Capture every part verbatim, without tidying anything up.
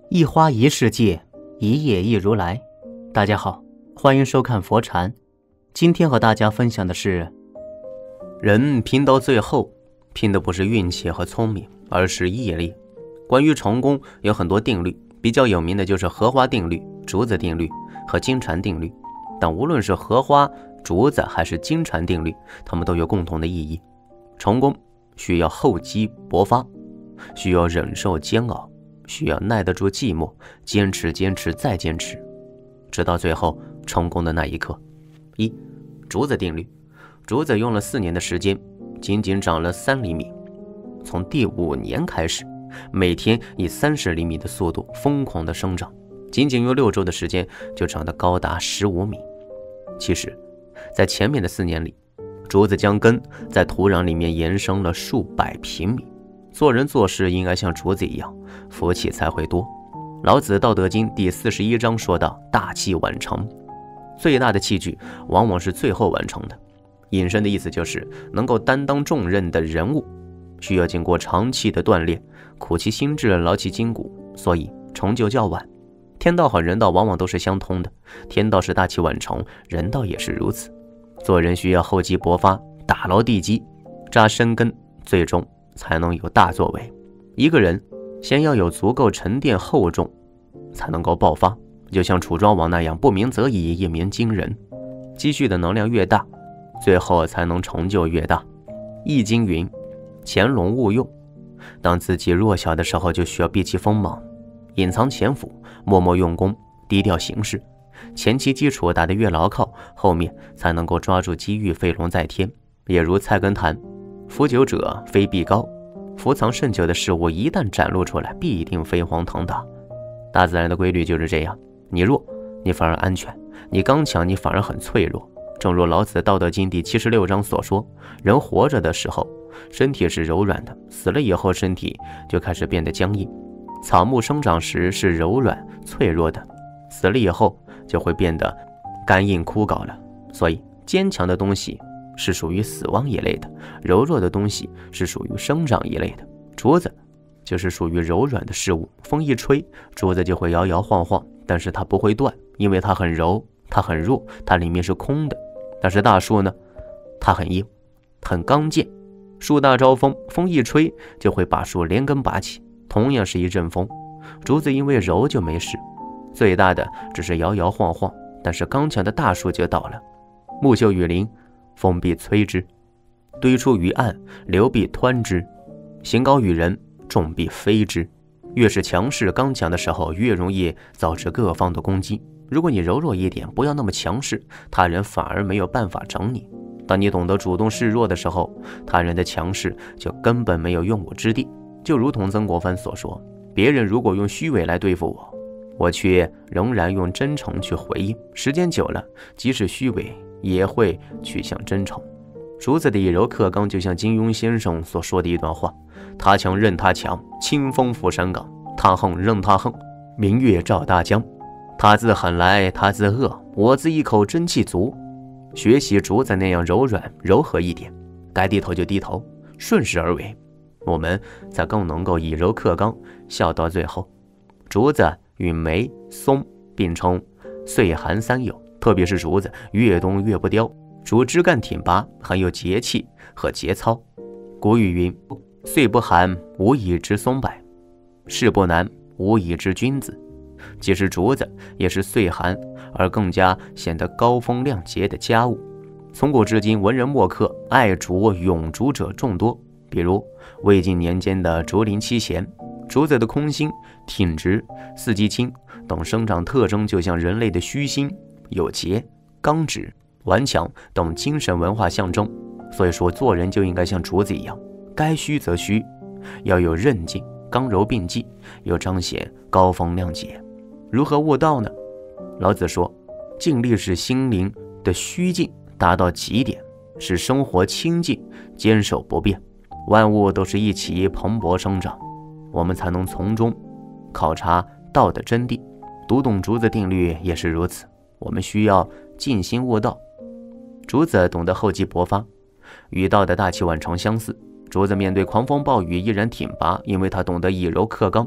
一花一世界，一叶一如来。大家好，欢迎收看佛禅。今天和大家分享的是，人拼到最后，拼的不是运气和聪明，而是毅力。关于成功有很多定律，比较有名的就是荷花定律、竹子定律和金蝉定律。但无论是荷花、竹子还是金蝉定律，它们都有共同的意义。成功需要厚积薄发，需要忍受煎熬，需要耐得住寂寞，坚持坚持再坚持，直到最后成功的那一刻。一、竹子定律。竹子用了四年的时间，仅仅长了三厘米。从第五年开始，每天以三十厘米的速度疯狂的生长，仅仅用六周的时间就长得高达十五米。其实在前面的四年里，竹子将根在土壤里面延伸了数百平米。做人做事应该像竹子一样，福气才会多。老子《道德经》第四十一章说道：大器晚成。最大的器具往往是最后完成的，引申的意思就是能够担当重任的人物需要经过长期的锻炼，苦其心志，劳其筋骨，所以成就较晚。天道和人道往往都是相通的，天道是大器晚成，人道也是如此。做人需要厚积薄发，打牢地基，扎深根，最终才能有大作为。一个人先要有足够沉淀厚重，才能够爆发，就像楚庄王那样，不鸣则已，一鸣惊人。积蓄的能量越大，最后才能成就越大。易经云：潜龙勿用。当自己弱小的时候，就需要避其锋芒，隐藏潜伏，默默用功，低调行事。前期基础打得越牢靠，后面才能够抓住机遇，飞龙在天。也如菜根谭：伏久者非必高。伏藏甚久的事物一旦展露出来，必定飞黄腾达。大自然的规律就是这样，你弱你反而安全，你刚强你反而很脆弱。正如老子《道德经》第七十六章所说，人活着的时候身体是柔软的，死了以后身体就开始变得僵硬。草木生长时是柔软脆弱的，死了以后就会变得干硬枯槁了。所以坚强的东西是属于死亡一类的，柔弱的东西是属于生长一类的。竹子就是属于柔软的事物，风一吹，竹子就会摇摇晃晃，但是它不会断，因为它很柔，它很弱，它里面是空的。但是大树呢，它很硬，很刚健，树大招风，风一吹就会把树连根拔起。同样是一阵风，竹子因为柔就没事，最大的只是摇摇晃晃，但是刚强的大树就倒了。木秀于林，风必摧之；堆出于岸，流必湍之；行高于人，众必非之。越是强势刚强的时候，越容易遭致各方的攻击。如果你柔弱一点，不要那么强势，他人反而没有办法整你。当你懂得主动示弱的时候，他人的强势就根本没有用武之地。就如同曾国藩所说，别人如果用虚伪来对付我，我却仍然用真诚去回应，时间久了，即使虚伪也会趋向真诚。竹子的以柔克刚，就像金庸先生所说的一段话：他强任他强，清风拂山岗；他横任他横，明月照大江。他自狠来，他自恶，我自一口真气足。学习竹子那样柔软柔和一点，该低头就低头，顺势而为，我们才更能够以柔克刚，笑到最后。竹子与梅、松并称岁寒三友，特别是竹子越冬越不凋，竹枝干挺拔，很有节气和节操。古语云：岁不寒，无以知松柏；事不难，无以知君子。其实竹子也是岁寒而更加显得高风亮节的佳物。从古至今，文人墨客爱竹咏竹者众多，比如魏晋年间的竹林七贤。竹子的空心、挺直、四季青等生长特征，就像人类的虚心、有节、刚直、顽强等精神文化象征。所以说，做人就应该像竹子一样，该虚则虚，要有韧劲，刚柔并济，又彰显高风亮节。如何悟道呢？老子说，静力使心灵的虚静达到极点，使生活清静坚守不变，万物都是一起蓬勃生长，我们才能从中考察道的真谛。读懂竹子定律也是如此，我们需要静心悟道。竹子懂得厚积薄发，与道的大器晚成相似。竹子面对狂风暴雨依然挺拔，因为他懂得以柔克刚。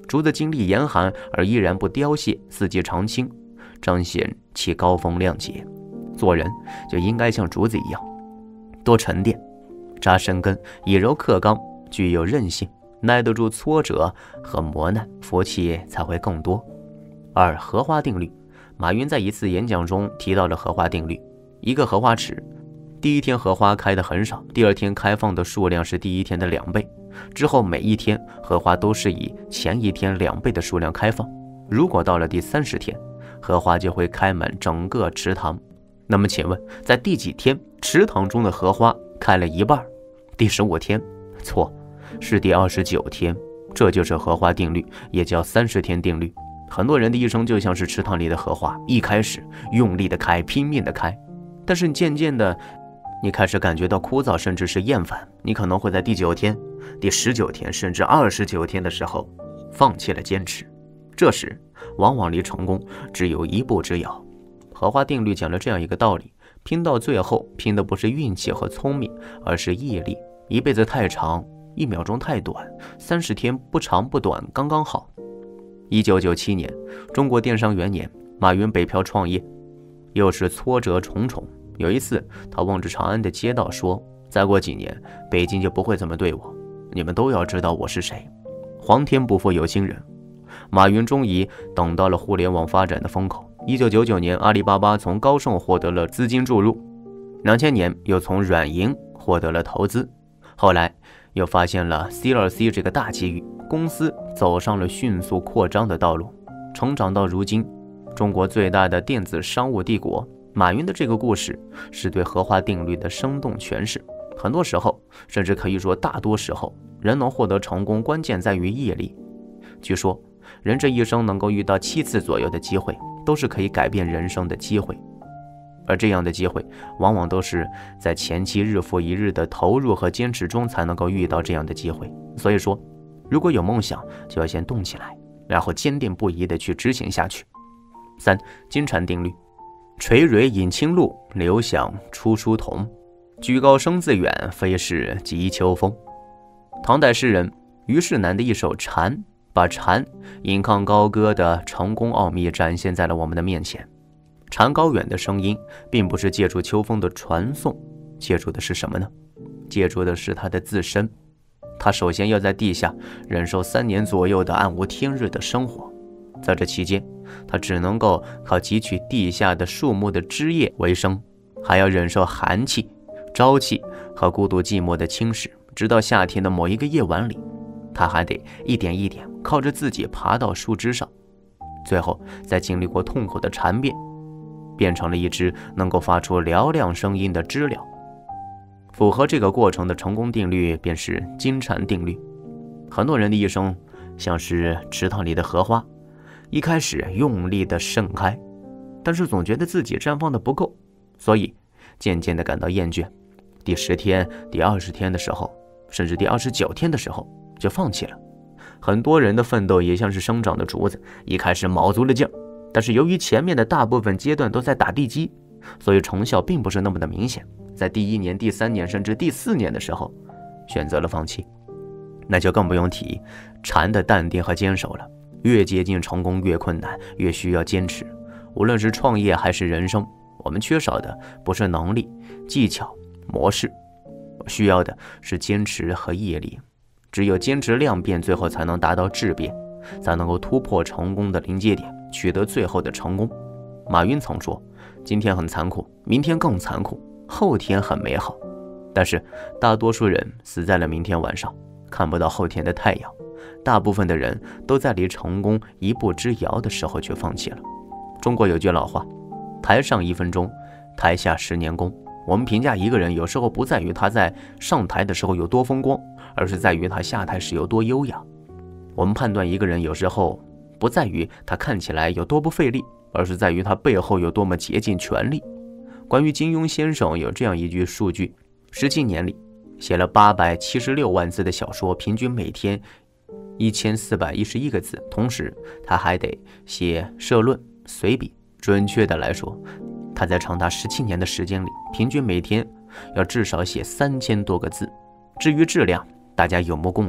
竹子经历严寒而依然不凋谢，四季常青，彰显其高风亮节。做人就应该像竹子一样，多沉淀，扎深根，以柔克刚，具有韧性，耐得住挫折和磨难，福气才会更多。二、荷花定律。马云在一次演讲中提到了荷花定律。一个荷花池，第一天荷花开得很少，第二天开放的数量是第一天的两倍，之后每一天荷花都是以前一天两倍的数量开放。如果到了第三十天，荷花就会开满整个池塘。那么请问，在第几天池塘中的荷花开了一半？第十五天？错，是第二十九天。这就是荷花定律，也叫三十天定律。很多人的一生就像是池塘里的荷花，一开始用力的开，拼命的开，但是渐渐的你开始感觉到枯燥，甚至是厌烦，你可能会在第九天、第十九天甚至二十九天的时候放弃了坚持，这时往往离成功只有一步之遥。荷花定律讲了这样一个道理，拼到最后，拼的不是运气和聪明，而是毅力。一辈子太长，一秒钟太短，三十天不长不短，刚刚好。一九九七年，中国电商元年，马云北漂创业，又是挫折重重。有一次，他望着长安的街道说：“再过几年，北京就不会这么对我，你们都要知道我是谁。”皇天不负有心人，马云终于等到了互联网发展的风口。一九九九年，阿里巴巴从高盛获得了资金注入，两千年又从软银获得了投资，后来又发现了 C 二 C 这个大机遇，公司走上了迅速扩张的道路，成长到如今中国最大的电子商务帝国。马云的这个故事是对荷花定律的生动诠释。很多时候，甚至可以说大多时候，人能获得成功，关键在于毅力。据说人这一生能够遇到七次左右的机会，都是可以改变人生的机会，而这样的机会往往都是在前期日复一日的投入和坚持中才能够遇到这样的机会。所以说，如果有梦想，就要先动起来，然后坚定不移地去执行下去。三、金蝉定律。垂蕊饮清露，流响出书童。居高声自远，非是急秋风。唐代诗人虞世南的一首《蝉》，把蝉引吭高歌的成功奥秘展现在了我们的面前。蝉高远的声音，并不是借助秋风的传送，借助的是什么呢？借助的是它的自身。它首先要在地下忍受三年左右的暗无天日的生活，在这期间，它只能够靠汲取地下的树木的枝叶为生，还要忍受寒气、朝气和孤独寂寞的侵蚀，直到夏天的某一个夜晚里，它还得一点一点靠着自己爬到树枝上，最后在经历过痛苦的蝉变，变成了一只能够发出嘹亮声音的知了。符合这个过程的成功定律便是金蝉定律。很多人的一生像是池塘里的荷花，一开始用力的盛开，但是总觉得自己绽放的不够，所以渐渐的感到厌倦。第十天、第二十天的时候，甚至第二十九天的时候就放弃了。很多人的奋斗也像是生长的竹子，一开始卯足了劲儿，但是由于前面的大部分阶段都在打地基，所以成效并不是那么的明显。在第一年、第三年甚至第四年的时候选择了放弃，那就更不用提蝉的淡定和坚守了。越接近成功越困难，越需要坚持。无论是创业还是人生，我们缺少的不是能力、技巧、模式，需要的是坚持和毅力。只有坚持量变，最后才能达到质变，才能够突破成功的临界点，取得最后的成功。马云曾说，今天很残酷，明天更残酷，后天很美好。但是大多数人死在了明天晚上，看不到后天的太阳。大部分的人都在离成功一步之遥的时候却放弃了。中国有句老话，台上一分钟，台下十年功。我们评价一个人，有时候不在于他在上台的时候有多风光，而是在于他下台时有多优雅。我们判断一个人，有时候不在于他看起来有多不费力，而是在于他背后有多么竭尽全力。关于金庸先生有这样一句数据，十七年里写了八百七十六万字的小说，平均每天一千四百一十一个字，同时他还得写社论、随笔。准确的来说，他在长达十七年的时间里，平均每天要至少写三千多个字。至于质量，大家有目共睹，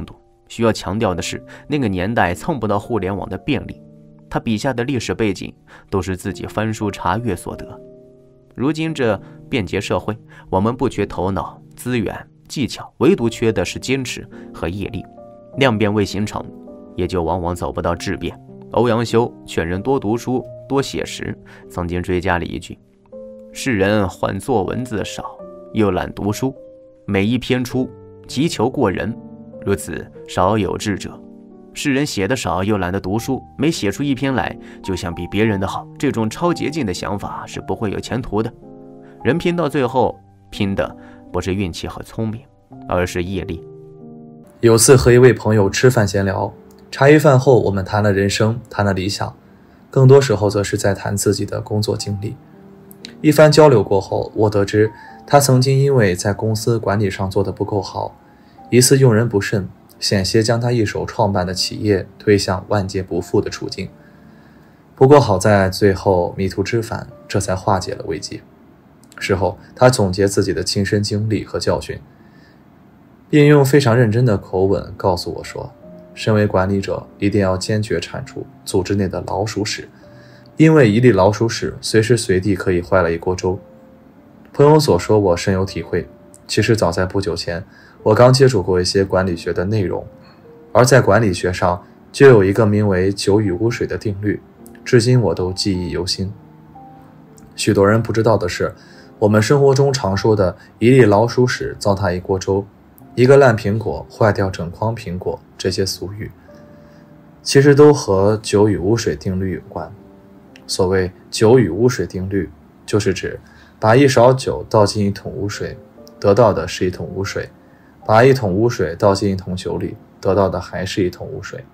需要强调的是，那个年代蹭不到互联网的便利，他笔下的历史背景都是自己翻书查阅所得。如今这便捷社会，我们不缺头脑、资源、技巧，唯独缺的是坚持和毅力。量变未形成，也就往往走不到质变。欧阳修劝人多读书、多写实，曾经追加了一句：世人唤作文字少，又懒读书，每一篇出，急求过人，如此少有智者。世人写得少，又懒得读书，每写出一篇来就想比别人的好，这种超捷径的想法是不会有前途的。人拼到最后，拼的不是运气和聪明，而是毅力。 有次和一位朋友吃饭闲聊，茶余饭后我们谈了人生，谈了理想，更多时候则是在谈自己的工作经历。一番交流过后，我得知他曾经因为在公司管理上做得不够好，一次用人不慎，险些将他一手创办的企业推向万劫不复的处境。不过好在最后迷途知返，这才化解了危机。事后他总结自己的亲身经历和教训，并用非常认真的口吻告诉我说，身为管理者一定要坚决铲除组织内的老鼠屎，因为一粒老鼠屎随时随地可以坏了一锅粥。朋友所说我深有体会，其实早在不久前，我刚接触过一些管理学的内容，而在管理学上就有一个名为九与污水的定律，至今我都记忆犹新。许多人不知道的是，我们生活中常说的一粒老鼠屎糟蹋一锅粥，一个烂苹果坏掉整筐苹果，这些俗语其实都和九与污水定律有关。所谓九与污水定律，就是指把一勺酒倒进一桶污水，得到的是一桶污水；把一桶污水倒进一桶酒里，得到的还是一桶污水。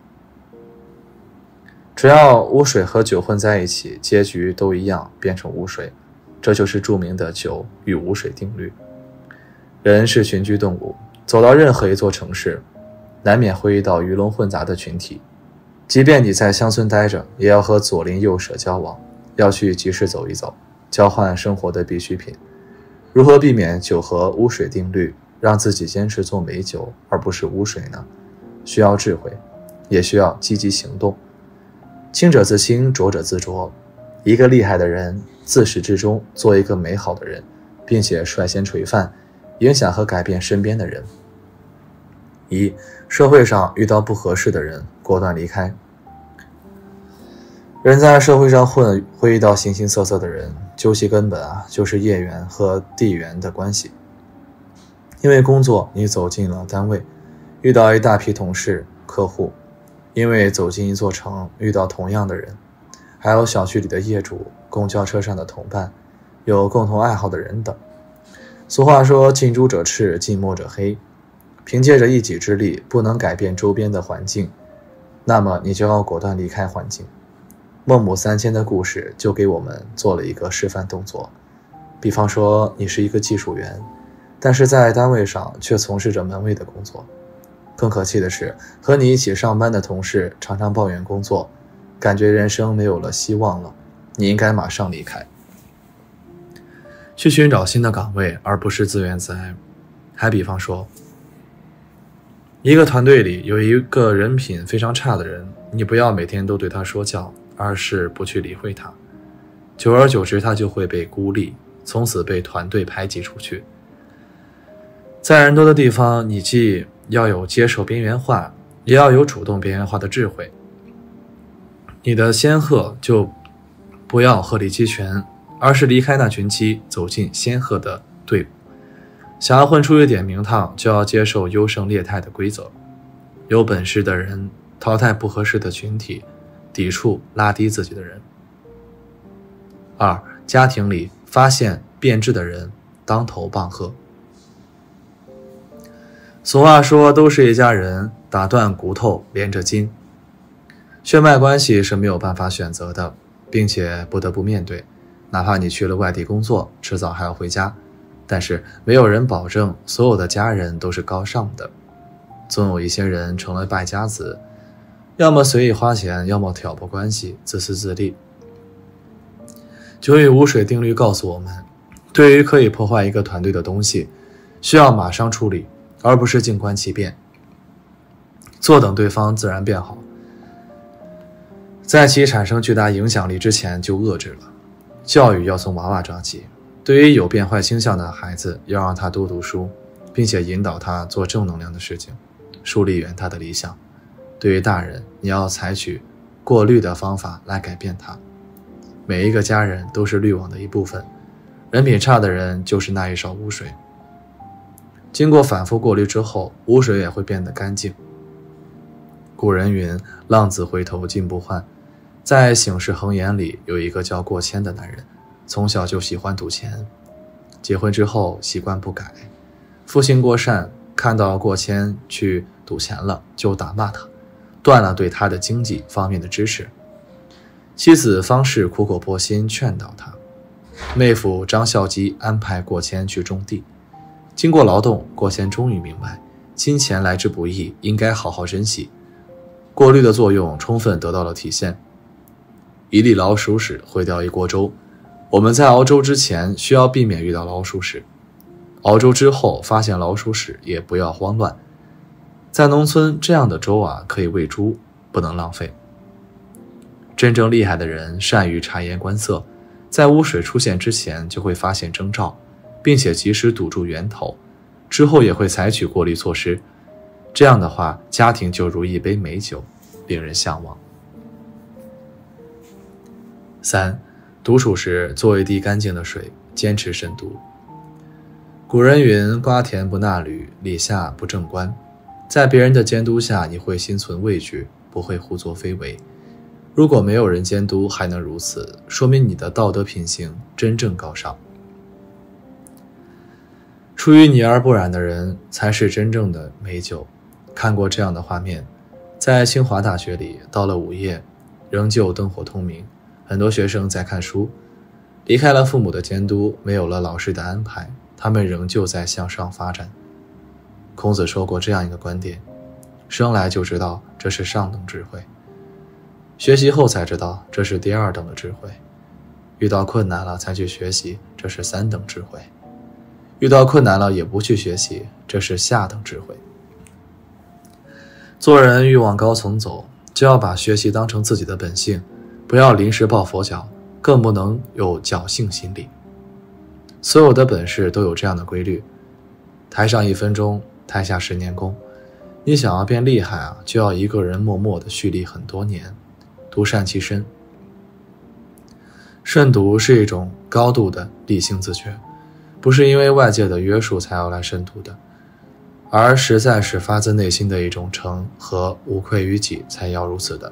只要污水和酒混在一起，结局都一样，变成污水。这就是著名的九与污水定律。人是群居动物，走到任何一座城市，难免会遇到鱼龙混杂的群体。即便你在乡村待着，也要和左邻右舍交往，要去集市走一走，交换生活的必需品。如何避免九和污水定律，让自己坚持做美酒而不是污水呢？需要智慧，也需要积极行动。清者自清，浊者自浊。一个厉害的人，自始至终做一个美好的人，并且率先垂范，影响和改变身边的人。一、社会上遇到不合适的人，果断离开。人在社会上混，会遇到形形色色的人，究其根本啊，就是业缘和地缘的关系。因为工作，你走进了单位，遇到一大批同事、客户；因为走进一座城，遇到同样的人，还有小区里的业主、公交车上的同伴，有共同爱好的人等。俗话说，近朱者赤，近墨者黑。凭借着一己之力不能改变周边的环境，那么你就要果断离开环境。孟母三迁的故事就给我们做了一个示范动作。比方说，你是一个技术员，但是在单位上却从事着门卫的工作。更可气的是，和你一起上班的同事常常抱怨工作，感觉人生没有了希望了，你应该马上离开，去寻找新的岗位，而不是自怨自艾。还比方说，一个团队里有一个人品非常差的人，你不要每天都对他说教，而是不去理会他。久而久之，他就会被孤立，从此被团队排挤出去。在人多的地方，你既要有接受边缘化，也要有主动边缘化的智慧。你的仙鹤就不要鹤立鸡群，而是离开那群鸡，走进仙鹤的队伍。想要混出一点名堂，就要接受优胜劣汰的规则。有本事的人淘汰不合适的群体，抵触拉低自己的人。二、家庭里发现变质的人，当头棒喝。俗话说，都是一家人，打断骨头连着筋。血脉关系是没有办法选择的，并且不得不面对。哪怕你去了外地工作，迟早还要回家，但是没有人保证所有的家人都是高尚的。总有一些人成了败家子，要么随意花钱，要么挑拨关系，自私自利。九与污水定律告诉我们，对于可以破坏一个团队的东西，需要马上处理，而不是静观其变。 坐等对方自然变好。在其产生巨大影响力之前就遏制了。教育要从娃娃抓起，对于有变坏倾向的孩子，要让他多读书，并且引导他做正能量的事情，树立远他的理想。对于大人，你要采取过滤的方法来改变他。每一个家人都是滤网的一部分，人品差的人就是那一勺污水。经过反复过滤之后，污水也会变得干净。古人云，浪子回头金不换。在醒世恒言里有一个叫过谦的男人，从小就喜欢赌钱，结婚之后习惯不改。父亲过善看到过谦去赌钱了，就打骂他，断了对他的经济方面的支持。妻子方氏苦口婆心劝导他，妹夫张孝基安排过谦去种地。经过劳动，过谦终于明白，金钱来之不易，应该好好珍惜。过滤的作用充分得到了体现。一粒老鼠屎毁掉一锅粥。我们在熬粥之前需要避免遇到老鼠屎，熬粥之后发现老鼠屎也不要慌乱。在农村，这样的粥啊可以喂猪，不能浪费。真正厉害的人善于察言观色，在污水出现之前就会发现征兆，并且及时堵住源头，之后也会采取过滤措施。这样的话，家庭就如一杯美酒，令人向往。三，独处时做一滴干净的水，坚持慎独。古人云，瓜田不纳履，李下不正官。在别人的监督下，你会心存畏惧，不会胡作非为。如果没有人监督还能如此，说明你的道德品行真正高尚。出淤泥而不染的人才是真正的美酒。看过这样的画面，在清华大学里，到了午夜仍旧灯火通明，很多学生在看书。离开了父母的监督，没有了老师的安排，他们仍旧在向上发展。孔子说过这样一个观点，生来就知道这是上等智慧，学习后才知道这是第二等的智慧，遇到困难了才去学习，这是三等智慧，遇到困难了也不去学习，这是下等智慧。做人欲往高层走，就要把学习当成自己的本性，不要临时抱佛脚，更不能有侥幸心理。所有的本事都有这样的规律，台上一分钟，台下十年功。你想要变厉害啊，就要一个人默默地蓄力很多年，独善其身。慎独是一种高度的理性自觉，不是因为外界的约束才要来慎独的，而实在是发自内心的一种诚和无愧于己才要如此的。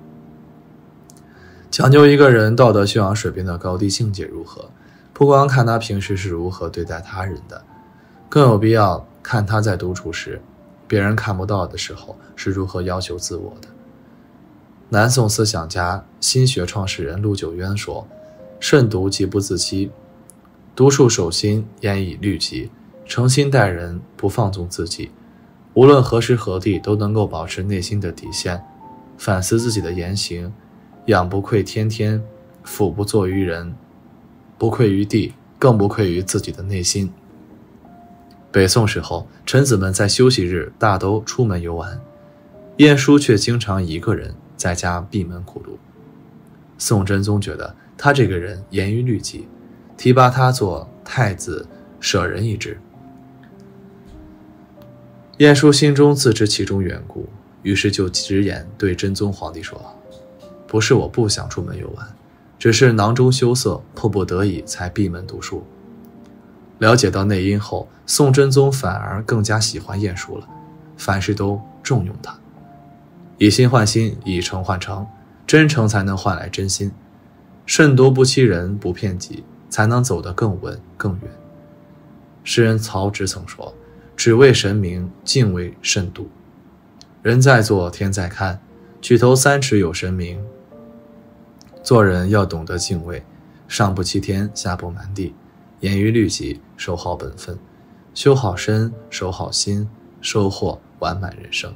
讲究一个人道德修养水平的高低境界如何，不光看他平时是如何对待他人的，更有必要看他在独处时，别人看不到的时候是如何要求自我的。南宋思想家、心学创始人陆九渊说，慎独即不自欺，独处守心，严以律己，诚心待人，不放纵自己，无论何时何地都能够保持内心的底线，反思自己的言行，仰不愧天天，俯不作于人，不愧于地，更不愧于自己的内心。北宋时候，臣子们在休息日大都出门游玩，晏殊却经常一个人在家闭门苦读。宋真宗觉得他这个人严于律己，提拔他做太子舍人一职。晏殊心中自知其中缘故，于是就直言对真宗皇帝说，不是我不想出门游玩，只是囊中羞涩，迫不得已才闭门读书。了解到内因后，宋真宗反而更加喜欢晏殊了，凡事都重用他。以心换心，以诚换诚，真诚才能换来真心。慎独不欺人，不骗己，才能走得更稳更远。诗人曹植曾说，只为神明，敬畏慎独。人在做，天在看，举头三尺有神明。做人要懂得敬畏，上不欺天，下不瞒地，严于律己，守好本分，修好身，守好心，收获完满人生。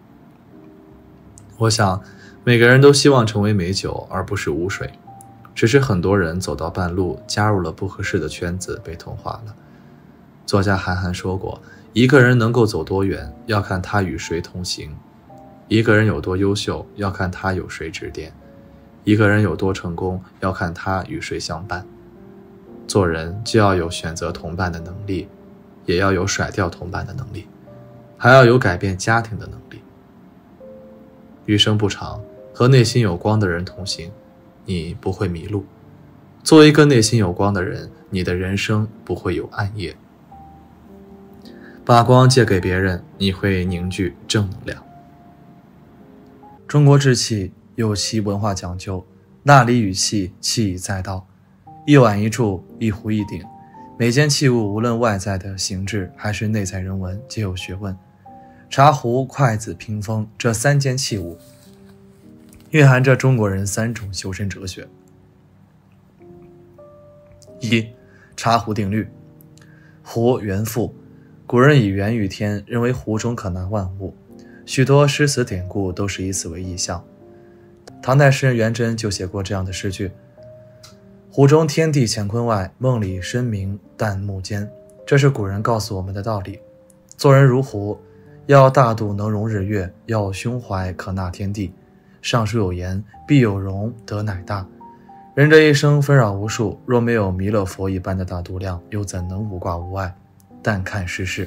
我想每个人都希望成为美酒而不是污水，只是很多人走到半路，加入了不合适的圈子，被同化了。作家韩寒说过，一个人能够走多远，要看他与谁同行。 一个人有多优秀，要看他有谁指点；一个人有多成功，要看他与谁相伴。做人既要有选择同伴的能力，也要有甩掉同伴的能力，还要有改变家庭的能力。余生不长，和内心有光的人同行，你不会迷路。做一个内心有光的人，你的人生不会有暗夜。把光借给别人，你会凝聚正能量。中国制器有其文化讲究，纳礼与器，器以载道。一碗一箸，一壶一鼎，每件器物无论外在的形制还是内在人文，皆有学问。茶壶、筷子、屏风这三件器物，蕴含着中国人三种修身哲学。一、茶壶定律。壶元复，古人以元于天，认为壶中可纳万物，许多诗词典故都是以此为意象。唐代诗人元稹就写过这样的诗句：壶中天地乾坤外，梦里深明旦暮间。这是古人告诉我们的道理。做人如壶，要大度能容日月，要胸怀可纳天地。上书有言，必有容，德乃大。人这一生纷扰无数，若没有弥勒佛一般的大度量，又怎能无挂无碍？但看世事。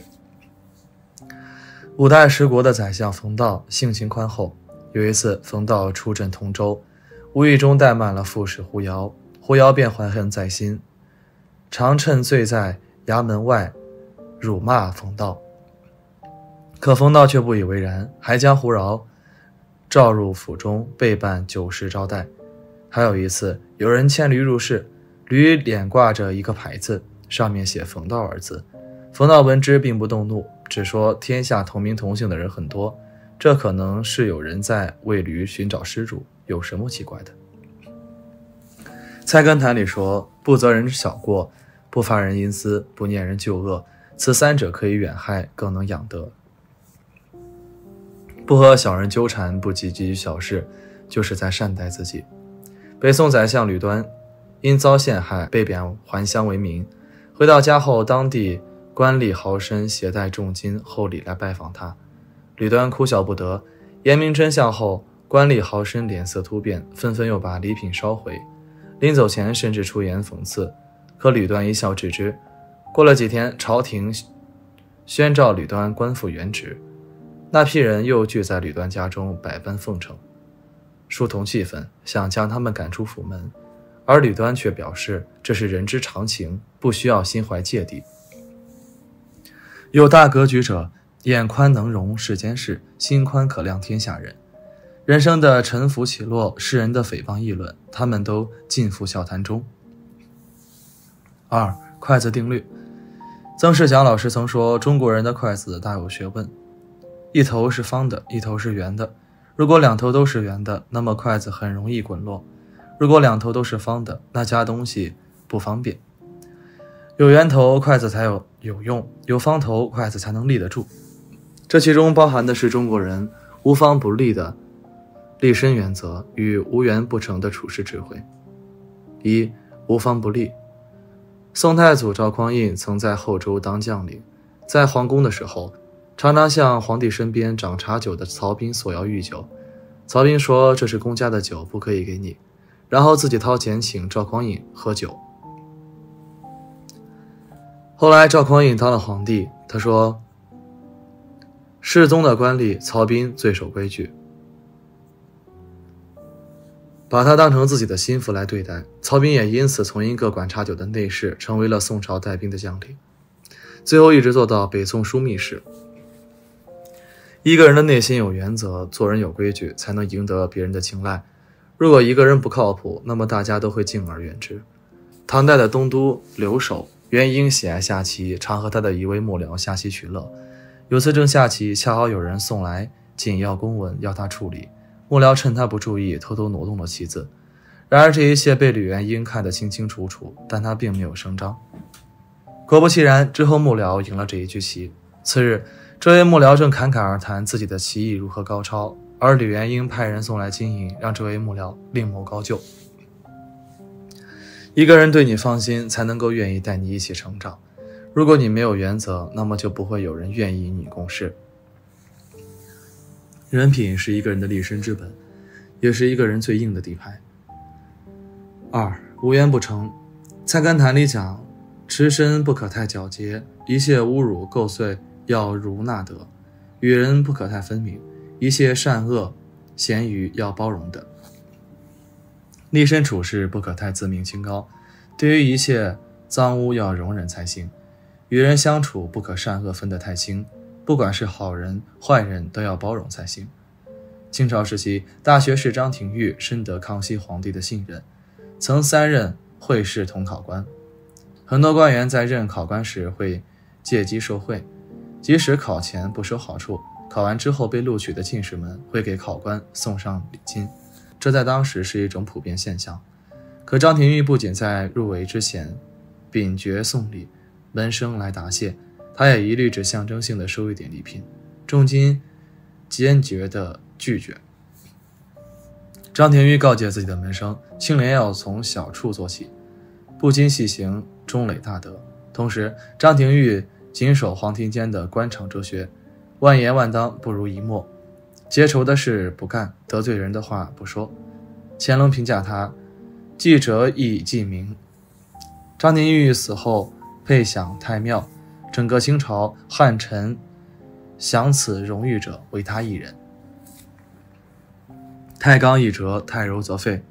五代十国的宰相冯道性情宽厚，有一次冯道出镇同州，无意中怠慢了副使胡瑶，胡瑶便怀恨在心，常趁醉在衙门外辱骂冯道。可冯道却不以为然，还将胡瑶召入府中备办酒食招待。还有一次，有人牵驴入室，驴脸挂着一个牌子，上面写冯道二字。冯道闻之并不动怒，只说天下同名同姓的人很多，这可能是有人在为驴寻找失主，有什么奇怪的？菜根谭里说，不责人之小过，不发人阴私，不念人旧恶，此三者可以远害，更能养德。不和小人纠缠，不积极于小事，就是在善待自己。北宋宰相吕端因遭陷害被贬还乡为民，回到家后，当地官吏豪绅携带重金厚礼来拜访他，吕端哭笑不得，言明真相后，官吏豪绅脸色突变，纷纷又把礼品烧回，临走前甚至出言讽刺，可吕端一笑置之。过了几天，朝廷宣召吕端官复原职，那批人又聚在吕端家中，百般奉承，疏通气氛，想将他们赶出府门，而吕端却表示这是人之常情，不需要心怀芥蒂。有大格局者，眼宽能容世间事，心宽可量天下人。人生的沉浮起落，世人的诽谤议论，他们都尽付笑谈中。二、筷子定律。曾仕强老师曾说，中国人的筷子大有学问，一头是方的，一头是圆的。如果两头都是圆的，那么筷子很容易滚落；如果两头都是方的，那夹东西不方便。有圆头，筷子才有有用；有方头，筷子才能立得住。这其中包含的是中国人无方不立的立身原则与无圆不成的处世智慧。一、无方不立。宋太祖赵匡胤曾在后周当将领，在皇宫的时候，常常向皇帝身边掌茶酒的曹彬索要御酒。曹彬说这是公家的酒，不可以给你，然后自己掏钱请赵匡胤喝酒。后来赵匡胤当了皇帝，他说世宗的官吏曹彬最守规矩，把他当成自己的心腹来对待。曹彬也因此从一个管茶酒的内侍成为了宋朝带兵的将领，最后一直做到北宋枢密使。一个人的内心有原则，做人有规矩，才能赢得别人的青睐。如果一个人不靠谱，那么大家都会敬而远之。唐代的东都留守元婴喜爱下棋，常和他的一位幕僚下棋取乐。有次正下棋，恰好有人送来紧要公文要他处理，幕僚趁他不注意，偷偷挪动了棋子。然而这一切被吕元婴看得清清楚楚，但他并没有声张。果不其然，之后幕僚赢了这一局棋。次日，这位幕僚正侃侃而谈自己的棋艺如何高超，而吕元婴派人送来金银，让这位幕僚另谋高就。一个人对你放心，才能够愿意带你一起成长。如果你没有原则，那么就不会有人愿意与你共事。 人品是一个人的立身之本，也是一个人最硬的底牌。二，无言不成。菜根谭里讲，持身不可太皎洁，一切侮辱垢碎要如纳得，与人不可太分明，一切善恶咸愚要包容的。立身处世不可太自命清高，对于一切脏污要容忍才行。与人相处不可善恶分得太清，不管是好人坏人都要包容才行。清朝时期，大学士张廷玉深得康熙皇帝的信任，曾三任会试统考官。很多官员在任考官时会借机受贿，即使考前不收好处，考完之后被录取的进士们会给考官送上礼金，这在当时是一种普遍现象。可张廷玉不仅在入围之前秉爵送礼，门生来答谢，他也一律只象征性的收一点礼品，重金坚决地拒绝。张廷玉告诫自己的门生，清廉要从小处做起，不经细行，终累大德。同时，张廷玉谨守黄庭坚的官场哲学，万言万当不如一默，结仇的事不干，得罪人的话不说。乾隆评价他，记者亦记名。张廷玉死后配享太庙，整个清朝汉臣享此荣誉者唯他一人。太刚易折，太柔则废。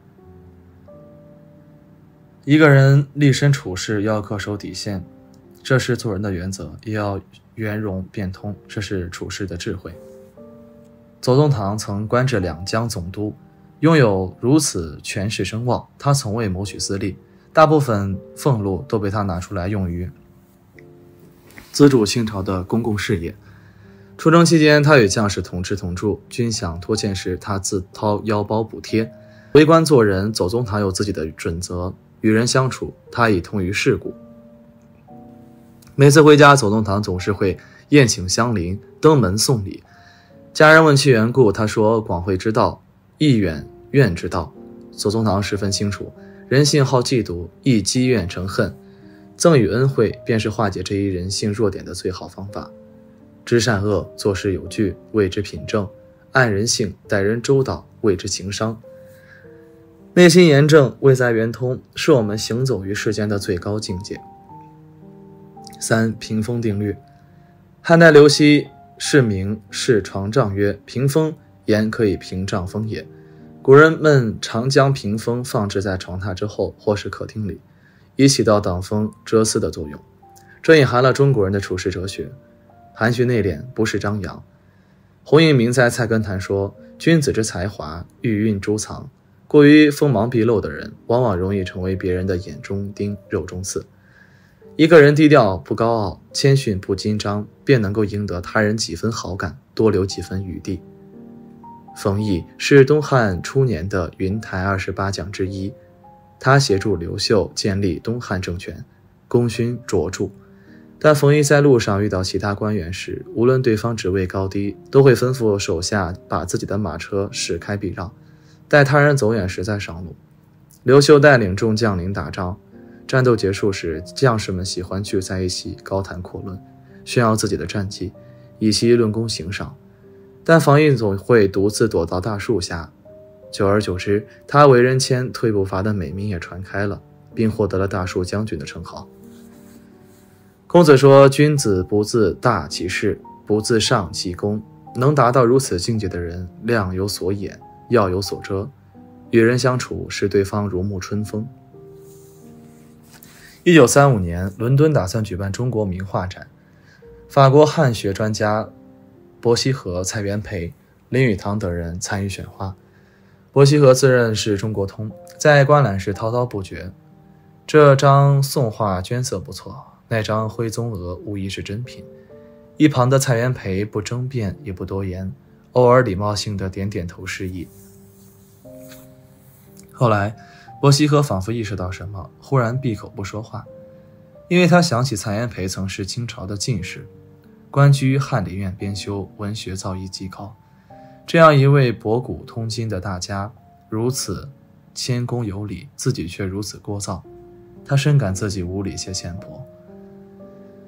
一个人立身处世要恪守底线，这是做人的原则，也要圆融变通，这是处世的智慧。左宗棠曾官至两江总督，拥有如此权势声望，他从未谋取私利，大部分俸禄都被他拿出来用于资助清朝的公共事业。出征期间，他与将士同吃同住，军饷拖欠时他自掏腰包补贴。为官做人，左宗棠有自己的准则，与人相处他已通于世故。每次回家，左宗棠总是会宴请乡邻，登门送礼。家人问其缘故，他说广会之道，亦远怨之道。左宗棠十分清楚，人性好嫉妒，易积怨成恨，赠与恩惠便是化解这一人性弱点的最好方法。知善恶，做事有据，谓之品正；按人性，待人周到，谓之情商。内心严正，位在圆通，是我们行走于世间的最高境界。三、屏风定律。汉代刘熙释名释床帐曰：屏风，言可以屏障风也。古人们常将屏风放置在床榻之后或是客厅里，以起到挡风遮私的作用。这隐含了中国人的处世哲学，含蓄内敛，不是张扬。洪应明在《菜根谭》说，君子之才华，欲蕴诸藏，过于锋芒毕露的人，往往容易成为别人的眼中钉、肉中刺。一个人低调不高傲，谦逊不矜张，便能够赢得他人几分好感，多留几分余地。冯异是东汉初年的云台二十八将之一，他协助刘秀建立东汉政权，功勋卓著。但冯异在路上遇到其他官员时，无论对方职位高低，都会吩咐手下把自己的马车驶开避让，待他人走远时再上路。刘秀带领众将领打仗，战斗结束时，将士们喜欢聚在一起高谈阔论，炫耀自己的战绩，以期论功行赏。但冯异总会独自躲到大树下，久而久之，他为人谦退步伐的美名也传开了，并获得了大树将军的称号。孔子说，君子不自大其事，不自上其功。能达到如此境界的人，量有所掩，要有所遮，与人相处使对方如沐春风。一九三五年，伦敦打算举办中国名画展，法国汉学专家伯希和、蔡元培、林语堂等人参与选画。伯希和自认是中国通，在观览时滔滔不绝。这张宋画绢色不错，那张徽宗鹅无疑是真品。一旁的蔡元培不争辩也不多言，偶尔礼貌性的点点头示意。后来伯希和仿佛意识到什么，忽然闭口不说话，因为他想起蔡元培曾是清朝的进士，官居翰林院编修，文学造诣极高。这样一位博古通今的大家，如此谦恭有礼，自己却如此聒噪，他深感自己无礼且浅薄。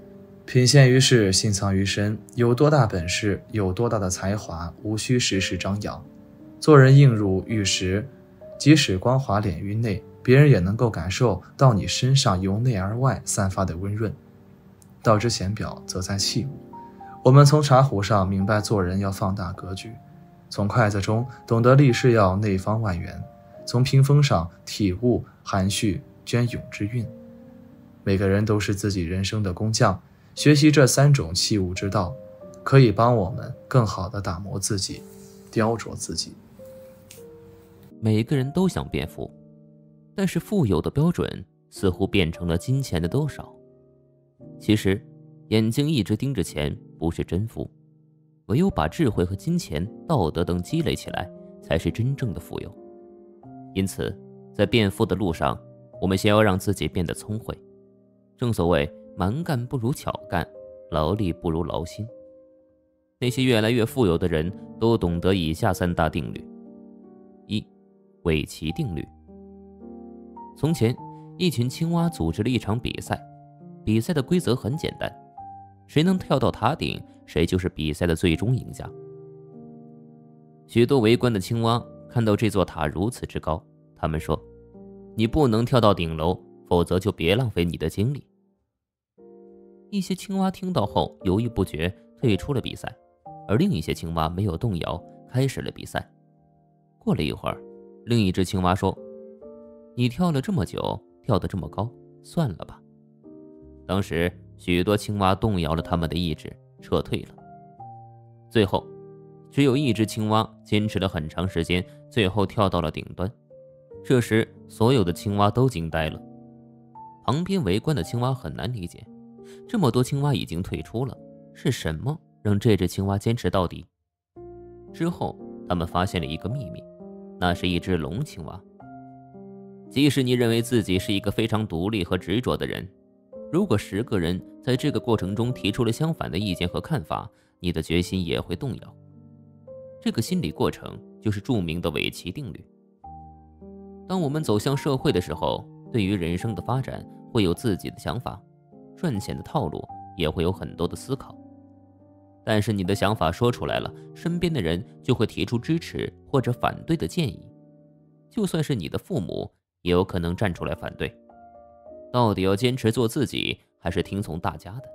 品现于世，信藏于身，有多大本事，有多大的才华，无需时时张扬。做人映入玉石，即使光滑敛于内，别人也能够感受到你身上由内而外散发的温润。道之浅表，则在器物。我们从茶壶上明白做人要放大格局，从筷子中懂得立事要内方外圆，从屏风上体悟含蓄隽永之韵。每个人都是自己人生的工匠，学习这三种器物之道，可以帮我们更好地打磨自己，雕琢自己。 每个人都想变富，但是富有的标准似乎变成了金钱的多少。其实眼睛一直盯着钱不是真富，唯有把智慧和金钱、道德等积累起来，才是真正的富有。因此在变富的路上，我们先要让自己变得聪慧。正所谓蛮干不如巧干，劳力不如劳心。那些越来越富有的人都懂得以下三大定律。一、韦奇定律。从前一群青蛙组织了一场比赛，比赛的规则很简单，谁能跳到塔顶，谁就是比赛的最终赢家。许多围观的青蛙看到这座塔如此之高，他们说，你不能跳到顶楼，否则就别浪费你的精力。一些青蛙听到后犹豫不决，退出了比赛，而另一些青蛙没有动摇，开始了比赛。过了一会儿，另一只青蛙说，你跳了这么久，跳得这么高，算了吧。当时许多青蛙动摇了他们的意志，撤退了。最后只有一只青蛙坚持了很长时间，最后跳到了顶端。这时所有的青蛙都惊呆了，旁边围观的青蛙很难理解，这么多青蛙已经退出了，是什么让这只青蛙坚持到底？之后他们发现了一个秘密，那是一只龙青蛙。即使你认为自己是一个非常独立和执着的人，如果十个人在这个过程中提出了相反的意见和看法，你的决心也会动摇。这个心理过程就是著名的韦奇定律。当我们走向社会的时候，对于人生的发展会有自己的想法，赚钱的套路也会有很多的思考。但是你的想法说出来了，身边的人就会提出支持或者反对的建议，就算是你的父母也有可能站出来反对。到底要坚持做自己，还是听从大家的？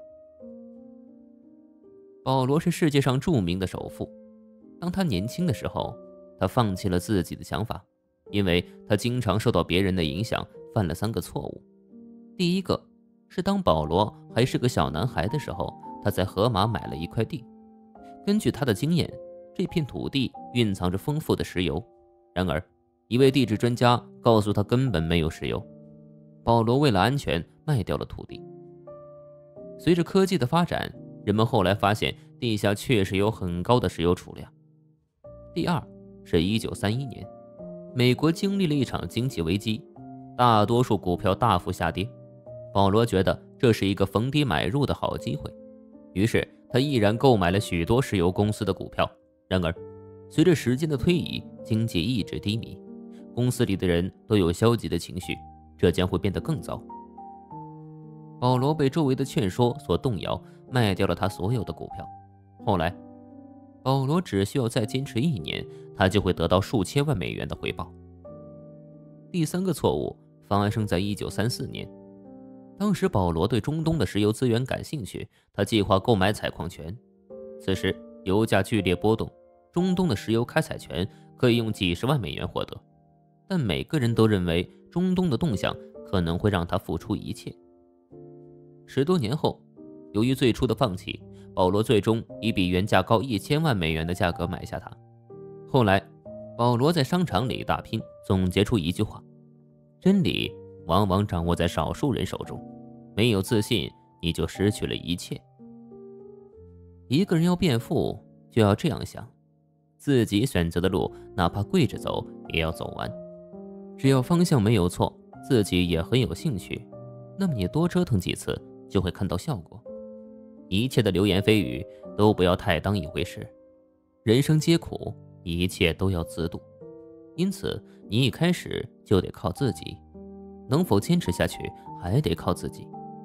保罗是世界上著名的首富，当他年轻的时候，他放弃了自己的想法，因为他经常受到别人的影响，犯了三个错误。第一个是当保罗还是个小男孩的时候，他在荷马买了一块地。根据他的经验，这片土地蕴藏着丰富的石油，然而一位地质专家告诉他根本没有石油。保罗为了安全卖掉了土地。随着科技的发展，人们后来发现地下确实有很高的石油储量。第二是一九三一年，美国经历了一场经济危机，大多数股票大幅下跌。保罗觉得这是一个逢低买入的好机会，于是他毅然购买了许多石油公司的股票。然而随着时间的推移，经济一直低迷，公司里的人都有消极的情绪，这将会变得更糟。保罗被周围的劝说所动摇，卖掉了他所有的股票。后来保罗只需要再坚持一年，他就会得到数千万美元的回报。第三个错误发生在一九三四年，当时保罗对中东的石油资源感兴趣，他计划购买采矿权。此时油价剧烈波动，中东的石油开采权可以用几十万美元获得，但每个人都认为中东的动向可能会让他付出一切。十多年后，由于最初的放弃，保罗最终以比原价高一千万美元的价格买下它。后来保罗在商场里打拼，总结出一句话：真理往往掌握在少数人手中，没有自信，你就失去了一切。一个人要变富，就要这样想，自己选择的路，哪怕跪着走也要走完。只要方向没有错，自己也很有兴趣，那么你多折腾几次就会看到效果。一切的流言蜚语都不要太当一回事，人生皆苦，一切都要自度。因此你一开始就得靠自己，能否坚持下去还得靠自己。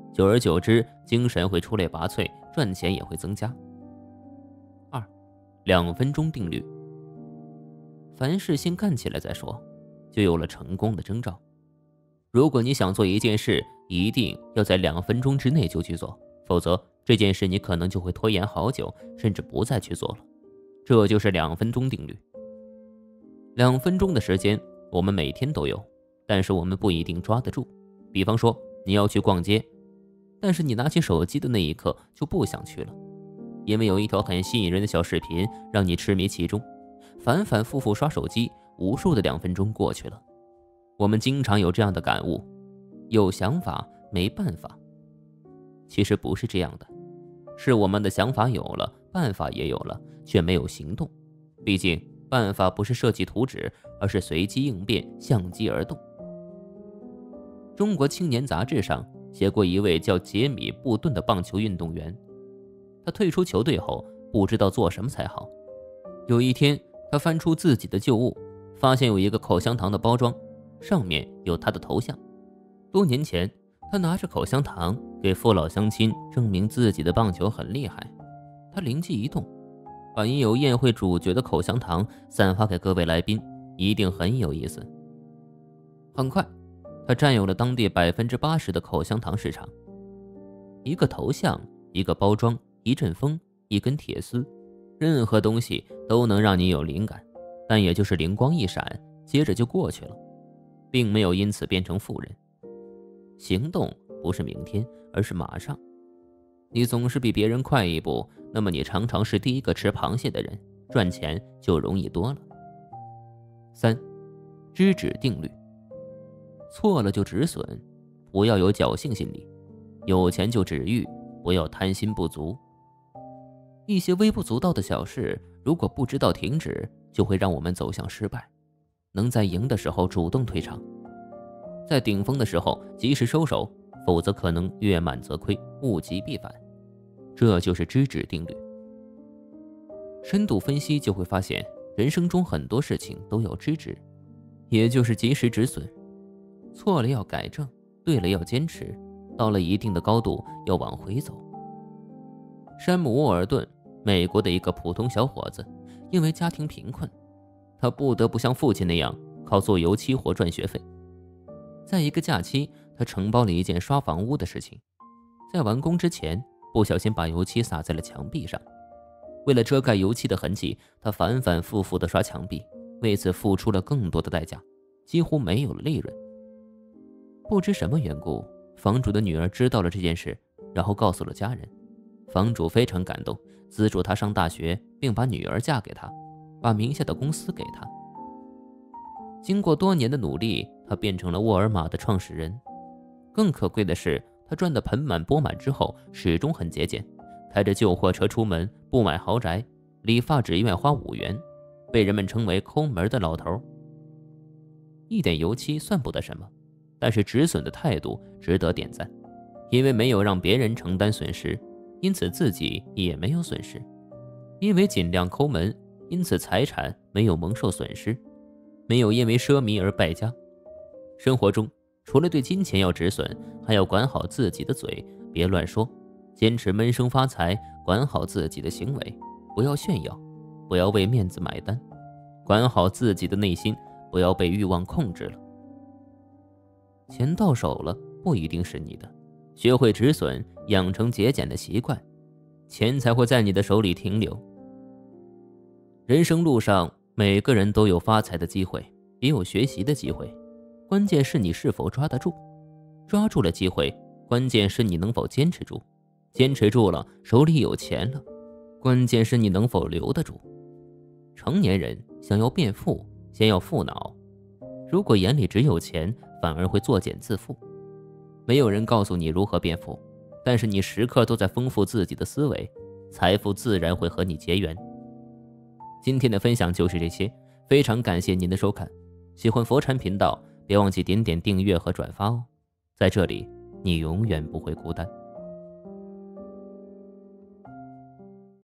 久而久之，精神会出类拔萃，赚钱也会增加。二，两分钟定律。凡事先干起来再说，就有了成功的征兆。如果你想做一件事，一定要在两分钟之内就去做，否则这件事你可能就会拖延好久，甚至不再去做了。这就是两分钟定律。两分钟的时间我们每天都有，但是我们不一定抓得住。比方说你要去逛街，但是你拿起手机的那一刻就不想去了，因为有一条很吸引人的小视频让你痴迷其中，反反复复刷手机，无数的两分钟过去了。我们经常有这样的感悟，有想法没办法。其实不是这样的，是我们的想法有了，办法也有了，却没有行动。毕竟办法不是设计图纸，而是随机应变，相机而动。中国青年杂志上写过一位叫杰米·布顿的棒球运动员，他退出球队后不知道做什么才好。有一天，他翻出自己的旧物，发现有一个口香糖的包装，上面有他的头像。多年前，他拿着口香糖给父老乡亲证明自己的棒球很厉害。他灵机一动，把印有宴会主角的口香糖散发给各位来宾，一定很有意思。很快，他占有了当地 百分之八十 的口香糖市场。一个头像，一个包装，一阵风，一根铁丝，任何东西都能让你有灵感，但也就是灵光一闪，接着就过去了，并没有因此变成富人。行动不是明天，而是马上。你总是比别人快一步，那么你常常是第一个吃螃蟹的人，赚钱就容易多了。三，知止定律。错了就止损，不要有侥幸心理；有钱就止欲，不要贪心不足。一些微不足道的小事，如果不知道停止，就会让我们走向失败。能在赢的时候主动退场，在顶峰的时候及时收手，否则可能月满则亏，物极必反。这就是知止定律。深度分析就会发现，人生中很多事情都要知止，也就是及时止损。错了要改正，对了要坚持，到了一定的高度要往回走。山姆·沃尔顿，美国的一个普通小伙子，因为家庭贫困，他不得不像父亲那样靠做油漆活赚学费。在一个假期，他承包了一件刷房屋的事情，在完工之前不小心把油漆洒在了墙壁上。为了遮盖油漆的痕迹，他反反复复地刷墙壁，为此付出了更多的代价，几乎没有了利润。不知什么缘故，房主的女儿知道了这件事，然后告诉了家人。房主非常感动，资助他上大学，并把女儿嫁给他，把名下的公司给他。经过多年的努力，他变成了沃尔玛的创始人。更可贵的是，他赚得盆满钵满之后，始终很节俭，开着旧货车出门，不买豪宅，理发只愿花五元，被人们称为抠门的老头。一点油漆算不得什么，但是止损的态度值得点赞，因为没有让别人承担损失，因此自己也没有损失；因为尽量抠门，因此财产没有蒙受损失，没有因为奢靡而败家。生活中，除了对金钱要止损，还要管好自己的嘴，别乱说，坚持闷声发财，管好自己的行为，不要炫耀，不要为面子买单，管好自己的内心，不要被欲望控制了。钱到手了，不一定是你的，学会止损，养成节俭的习惯，钱才会在你的手里停留。人生路上，每个人都有发财的机会，也有学习的机会，关键是你是否抓得住。抓住了机会，关键是你能否坚持住。坚持住了，手里有钱了，关键是你能否留得住。成年人想要变富，先要富脑。如果眼里只有钱，反而会作茧自缚。没有人告诉你如何变富，但是你时刻都在丰富自己的思维，财富自然会和你结缘。今天的分享就是这些，非常感谢您的收看。喜欢佛禅频道，别忘记点点订阅和转发哦。在这里，你永远不会孤单。